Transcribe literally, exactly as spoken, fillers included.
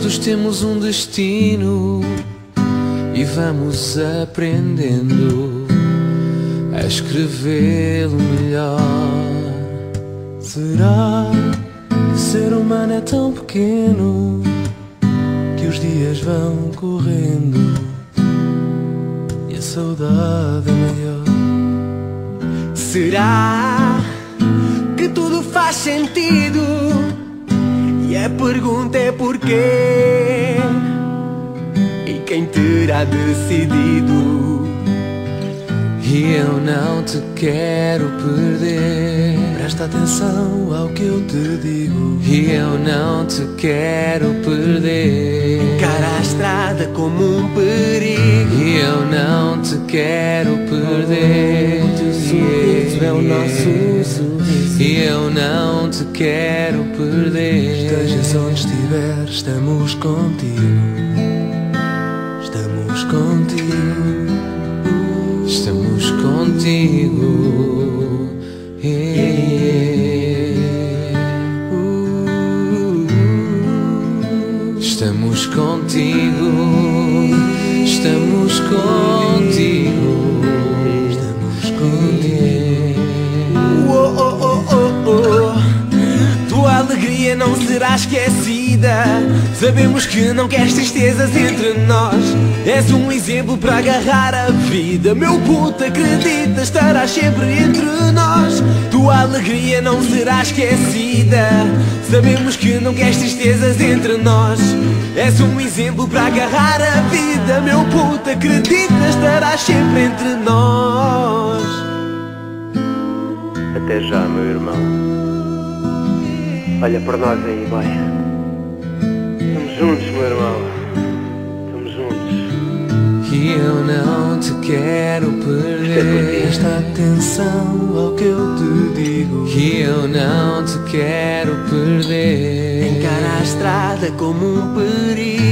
Todos temos um destino e vamos aprendendo a escrevê-lo melhor. Será que o ser humano é tão pequeno que os dias vão correndo e a saudade é maior? Será que tudo faz sentido e a pergunta é porquê? E quem terá decidido? E eu não te quero perder. Presta atenção ao que eu te digo. E eu não te quero perder. Encara a estrada como um perigo. E eu não te quero perder. O teu sorriso é o nosso sorriso. E eu não te quero perder. Estejas onde estiver, estamos contigo. Estamos contigo. Estamos contigo. Estamos contigo. Estamos contigo. Estamos contigo. Oh, oh, oh, oh, oh. Tua alegria não será esquecida. Sabemos que não queres tristezas entre nós. És um exemplo para agarrar a vida. Meu puto, acredita, estarás sempre entre nós. Tua alegria não será esquecida. Sabemos que não queres tristezas entre nós. És um exemplo para agarrar a vida. Meu puto, acredita, estarás sempre entre nós. Até já, meu irmão. Olha para nós aí, vai. Estamos juntos, meu irmão. Estamos juntos. E eu não te quero perder. Presta atenção ao que eu te digo. E eu não te quero perder. Encara a estrada como um perigo.